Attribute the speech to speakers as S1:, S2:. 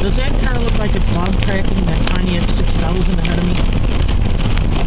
S1: Does that car look like it's log tracking that Pontiac 6000 ahead of me?